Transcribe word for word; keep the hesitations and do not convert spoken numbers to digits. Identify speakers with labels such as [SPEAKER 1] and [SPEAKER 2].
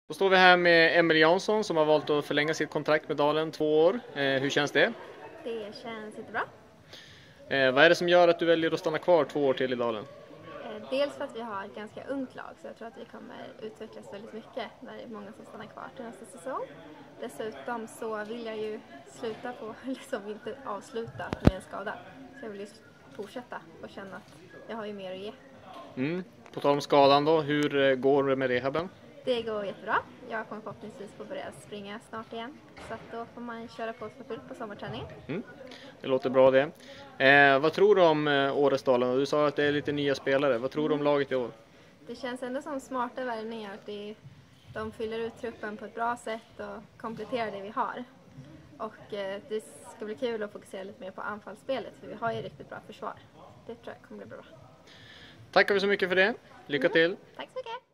[SPEAKER 1] Då står vi här med Emelie Jansson som har valt att förlänga sitt kontrakt med Dalen två år. Eh, hur känns det?
[SPEAKER 2] Det känns jättebra.
[SPEAKER 1] Eh, vad är det som gör att du väljer att stanna kvar två år till i Dalen?
[SPEAKER 2] Eh, dels för att vi har ett ganska ungt lag, så jag tror att vi kommer utvecklas väldigt mycket när det är många som stannar kvar till nästa säsong. Dessutom så vill jag ju sluta på, liksom inte avsluta med en skada. Så jag vill ju fortsätta och känna att jag har ju mer att ge.
[SPEAKER 1] Mm. På tal om skadan då, hur går det med rehaben?
[SPEAKER 2] Det går jättebra. Jag kommer förhoppningsvis få börja springa snart igen. Så att då får man köra på för fullt på sommarträning.
[SPEAKER 1] Mm. Det låter bra det. Eh, vad tror du om eh, årets Dalen? Du sa att det är lite nya spelare. Vad tror du om laget i år?
[SPEAKER 2] Det känns ändå som smarta värvningar. Att det, de fyller ut truppen på ett bra sätt och kompletterar det vi har. Och eh, det ska bli kul att fokusera lite mer på anfallsspelet. För vi har ju riktigt bra försvar. Det tror jag kommer bli bra.
[SPEAKER 1] Tackar vi så mycket för det. Lycka till!
[SPEAKER 2] Tack så mycket!